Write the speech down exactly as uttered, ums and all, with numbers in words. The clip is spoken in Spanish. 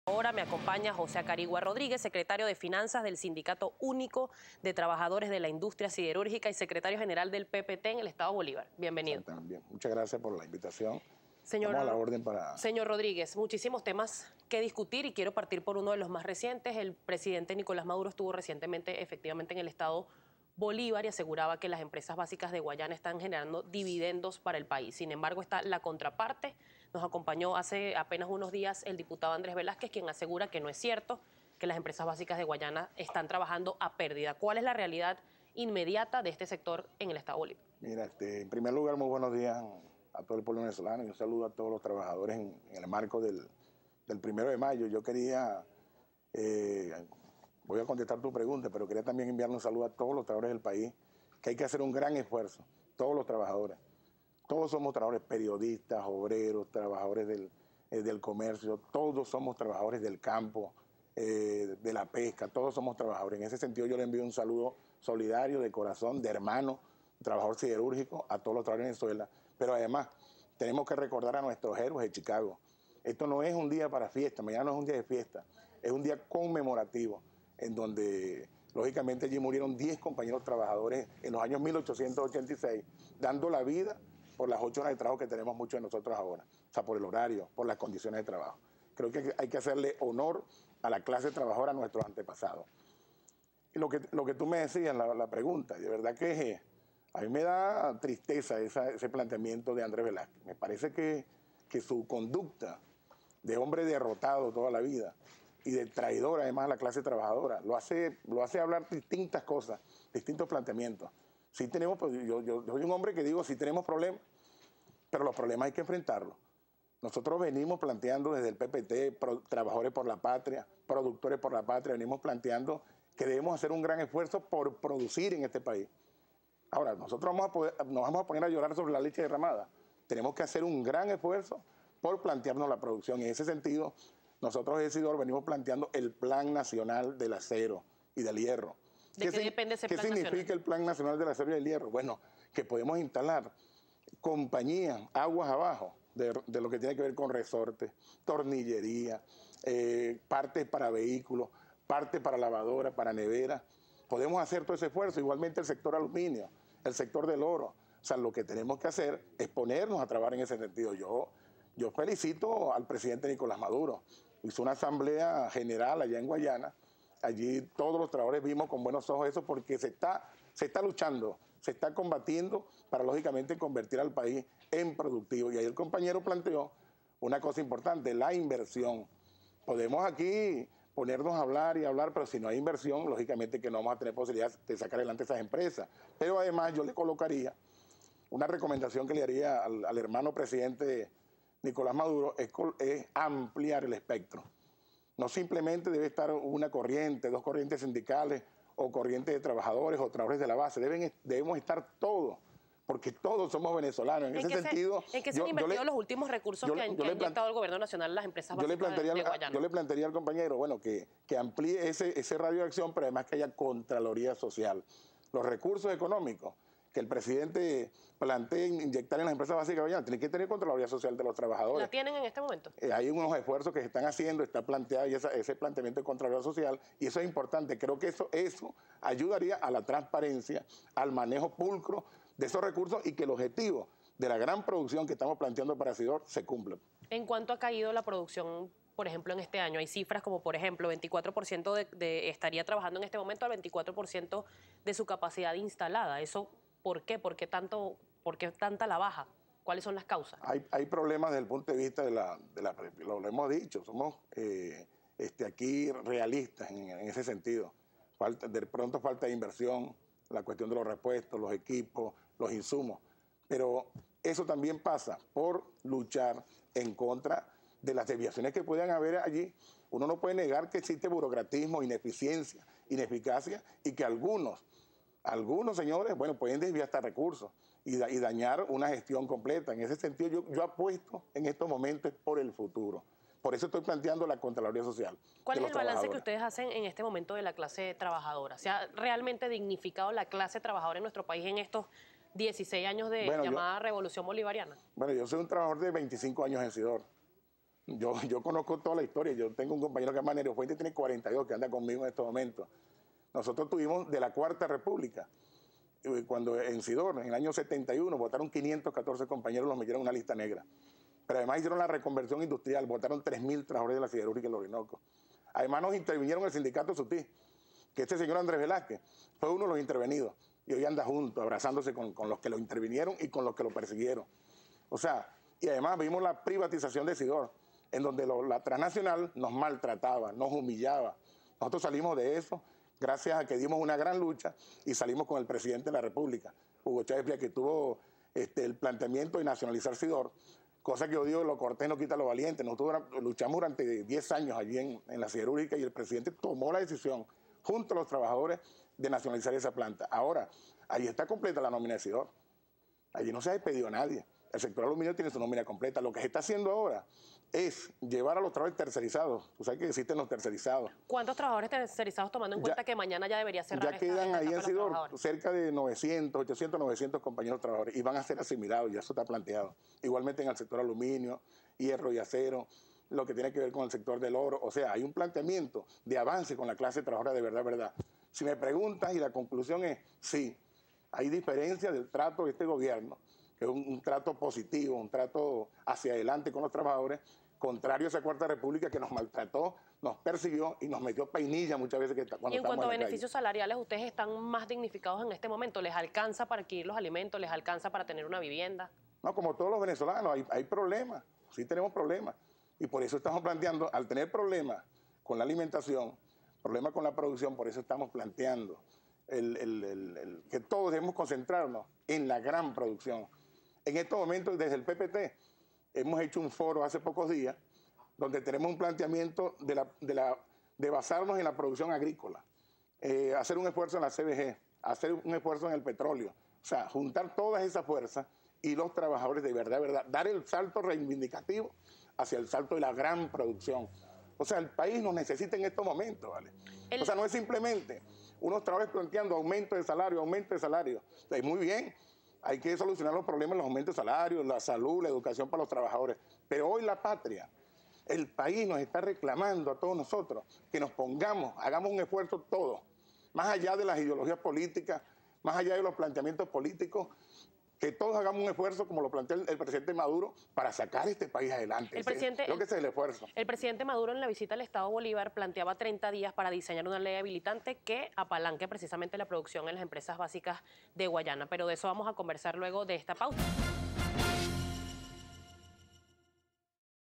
Ahora me acompaña José Acarigua Rodríguez, secretario de Finanzas del Sindicato Único de Trabajadores de la Industria Siderúrgica y secretario general del P P T en el Estado Bolívar. Bienvenido. Bien. Muchas gracias por la invitación. Señor, Estamos a la orden para... Señor Rodríguez, muchísimos temas que discutir y quiero partir por uno de los más recientes. El presidente Nicolás Maduro estuvo recientemente efectivamente en el Estado Bolívar y aseguraba que las empresas básicas de Guayana están generando dividendos para el país. Sin embargo, está la contraparte. Nos acompañó hace apenas unos días el diputado Andrés Velázquez, quien asegura que no es cierto, que las empresas básicas de Guayana están trabajando a pérdida. ¿Cuál es la realidad inmediata de este sector en el Estado Bolívar? Mira, este, en primer lugar, muy buenos días a todo el pueblo venezolano y un saludo a todos los trabajadores en, en el marco del, del primero de mayo. Yo quería... Eh, Voy a contestar tu pregunta, pero quería también enviarle un saludo a todos los trabajadores del país, que hay que hacer un gran esfuerzo, todos los trabajadores. Todos somos trabajadores, periodistas, obreros, trabajadores del, eh, del comercio, todos somos trabajadores del campo, eh, de la pesca, todos somos trabajadores. En ese sentido yo le envío un saludo solidario, de corazón, de hermano, trabajador siderúrgico, a todos los trabajadores de Venezuela. Pero además tenemos que recordar a nuestros héroes de Chicago. Esto no es un día para fiesta, mañana no es un día de fiesta, es un día conmemorativo, en donde, lógicamente, allí murieron diez compañeros trabajadores en los años mil ochocientos ochenta y seis, dando la vida por las ocho horas de trabajo que tenemos muchos de nosotros ahora, o sea, por el horario, por las condiciones de trabajo. Creo que hay que hacerle honor a la clase trabajadora, a nuestros antepasados. Y lo que, lo que tú me decías, la, la pregunta, de verdad que eh, a mí me da tristeza esa, ese planteamiento de Andrés Velázquez. Me parece que, que su conducta de hombre derrotado toda la vida, y de traidor además a la clase trabajadora, lo hace, lo hace hablar distintas cosas, distintos planteamientos. Sí tenemos, pues, yo, yo, yo soy un hombre que digo, sí tenemos problemas, pero los problemas hay que enfrentarlos. Nosotros venimos planteando desde el P P T, pro, Trabajadores por la Patria, Productores por la Patria, venimos planteando que debemos hacer un gran esfuerzo por producir en este país. Ahora, nosotros vamos a poder, nos vamos a poner a llorar sobre la leche derramada. Tenemos que hacer un gran esfuerzo por plantearnos la producción. En ese sentido, nosotros, Esidor, venimos planteando el Plan Nacional del Acero y del Hierro. ¿De qué, qué depende ese plan nacional? ¿Qué significa el Plan Nacional del Acero y del Hierro? Bueno, que podemos instalar compañías aguas abajo de, de lo que tiene que ver con resortes, tornillería, eh, partes para vehículos, partes para lavadoras, para neveras. Podemos hacer todo ese esfuerzo, igualmente el sector aluminio, el sector del oro. O sea, lo que tenemos que hacer es ponernos a trabajar en ese sentido. Yo, yo felicito al presidente Nicolás Maduro. Hizo una asamblea general allá en Guayana. Allí todos los trabajadores vimos con buenos ojos eso porque se está, se está luchando, se está combatiendo para, lógicamente, convertir al país en productivo. Y ahí el compañero planteó una cosa importante, la inversión. Podemos aquí ponernos a hablar y hablar, pero si no hay inversión, lógicamente que no vamos a tener posibilidad de sacar adelante esas empresas. Pero además yo le colocaría una recomendación que le haría al, al hermano presidente Nicolás Maduro, es, es ampliar el espectro. No simplemente debe estar una corriente, dos corrientes sindicales o corrientes de trabajadores o trabajadores de la base. Deben, debemos estar todos, porque todos somos venezolanos. En, ¿En ese sentido... Se, ¿En qué se han invertido los últimos recursos yo, que han, que ha inyectado el gobierno nacional las empresas básicas yo le plantearía, de, de Guayana? Yo le plantearía al compañero, bueno, que, que amplíe ese, ese radio de acción, pero además que haya contraloría social. Los recursos económicos que el presidente plantea inyectar en las empresas básicas de Guayana, tiene que tener Contraloría Social de los trabajadores. ¿La tienen en este momento? Eh, hay unos esfuerzos que se están haciendo, está planteado y esa, ese planteamiento de Contraloría Social, y eso es importante. Creo que eso, eso ayudaría a la transparencia, al manejo pulcro de esos recursos y que el objetivo de la gran producción que estamos planteando para Sidor se cumpla. ¿En cuánto ha caído la producción, por ejemplo, en este año? Hay cifras como, por ejemplo, veinticuatro por ciento de, de, estaría trabajando en este momento al veinticuatro por ciento de su capacidad instalada. ¿Eso por qué? ¿Por qué, tanto, por qué tanta la baja? ¿Cuáles son las causas? Hay, hay problemas desde el punto de vista de la... De la lo, lo hemos dicho, somos eh, este, aquí realistas en, en ese sentido. Falta, de pronto falta de inversión, la cuestión de los repuestos, los equipos, los insumos. Pero eso también pasa por luchar en contra de las desviaciones que puedan haber allí. Uno no puede negar que existe burocratismo, ineficiencia, ineficacia y que algunos, algunos señores, bueno, pueden desviar hasta recursos y, da, y dañar una gestión completa. En ese sentido yo, yo apuesto en estos momentos por el futuro. Por eso estoy planteando la Contraloría Social. ¿Cuál es el balance que ustedes hacen en este momento de la clase trabajadora? ¿Se ha realmente dignificado la clase trabajadora en nuestro país en estos dieciséis años de bueno, llamada yo, Revolución Bolivariana? Bueno, yo soy un trabajador de veinticinco años en Sidor. Yo, yo conozco toda la historia. Yo tengo un compañero que es Manero Fuente, tiene cuarenta y dos, que anda conmigo en estos momentos. Nosotros tuvimos de la Cuarta República, cuando en Sidor, en el año setenta y uno, votaron quinientos catorce compañeros, los metieron en una lista negra. Pero además hicieron la reconversión industrial, votaron tres mil trabajadores de la siderúrgica en el Orinoco. Además nos intervinieron el sindicato Sutí, que este señor Andrés Velázquez fue uno de los intervenidos. Y hoy anda junto, abrazándose con, con los que lo intervinieron y con los que lo persiguieron. O sea, y además vimos la privatización de Sidor, en donde lo, la transnacional nos maltrataba, nos humillaba. Nosotros salimos de eso gracias a que dimos una gran lucha y salimos con el presidente de la República, Hugo Chávez Frías, que tuvo este, el planteamiento de nacionalizar Sidor, cosa que yo digo, lo cortés no quita lo valiente. Nosotros luchamos durante diez años allí en, en la siderúrgica y el presidente tomó la decisión, junto a los trabajadores, de nacionalizar esa planta. Ahora, ahí está completa la nómina de Sidor. Allí no se ha despedido a nadie. El sector aluminio tiene su nómina completa. Lo que se está haciendo ahora es llevar a los trabajadores tercerizados. Tú sabes que existen los tercerizados. ¿Cuántos trabajadores tercerizados, tomando en cuenta ya, que mañana ya debería cerrar Ya quedan esta, ahí esta en Sidor cerca de novecientos, ochocientos, novecientos compañeros trabajadores y van a ser asimilados, ya eso está planteado. Igualmente en el sector aluminio, hierro y acero, lo que tiene que ver con el sector del oro. O sea, hay un planteamiento de avance con la clase trabajadora de verdad, verdad. Si me preguntas, y la conclusión es sí, hay diferencia del trato de este gobierno, que es un, un trato positivo, un trato hacia adelante con los trabajadores, contrario a esa Cuarta República que nos maltrató, nos persiguió y nos metió peinilla muchas veces que cuando Y en cuanto a en beneficios salariales, ¿ustedes están más dignificados en este momento? ¿Les alcanza para adquirir los alimentos? ¿Les alcanza para tener una vivienda? No, como todos los venezolanos, hay, hay problemas, sí tenemos problemas. Y por eso estamos planteando, al tener problemas con la alimentación, problemas con la producción, por eso estamos planteando el, el, el, el, que todos debemos concentrarnos en la gran producción. En estos momentos, desde el P P T, hemos hecho un foro hace pocos días, donde tenemos un planteamiento de, la, de, la, de basarnos en la producción agrícola, eh, hacer un esfuerzo en la C B G, hacer un esfuerzo en el petróleo, o sea, juntar todas esas fuerzas y los trabajadores de verdad, verdad, dar el salto reivindicativo hacia el salto de la gran producción. O sea, el país nos necesita en estos momentos, ¿vale? El... O sea, no es simplemente unos trabajadores planteando aumento de salario, aumento de salario. Es muy bien, hay que solucionar los problemas, los aumentos de salario, la salud, la educación para los trabajadores. Pero hoy la patria, el país nos está reclamando a todos nosotros que nos pongamos, hagamos un esfuerzo todos, más allá de las ideologías políticas, más allá de los planteamientos políticos, que todos hagamos un esfuerzo, como lo plantea el, el presidente Maduro, para sacar este país adelante. El presidente, Creo que ese es el esfuerzo. El presidente Maduro, en la visita al Estado Bolívar, planteaba treinta días para diseñar una ley habilitante que apalanque precisamente la producción en las empresas básicas de Guayana. Pero de eso vamos a conversar luego de esta pausa.